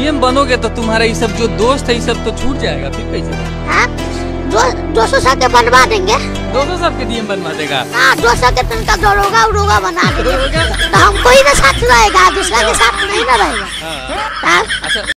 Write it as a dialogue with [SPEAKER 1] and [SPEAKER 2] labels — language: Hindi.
[SPEAKER 1] डीएम बनोगे तो तुम्हारा ये सब जो दोस्त है ये सब तो छूट जाएगा, फिर कैसे?
[SPEAKER 2] हाँ 200 सबके बनवा देंगे।
[SPEAKER 1] 200 सबके डीएम बनवा देगा?
[SPEAKER 2] हाँ 200 के तनका दरोगा बना देंगे तो हमको ही ना साथ रहेगा, दूसरा के साथ नहीं ना रहेगा।
[SPEAKER 1] हाँ। अच्छा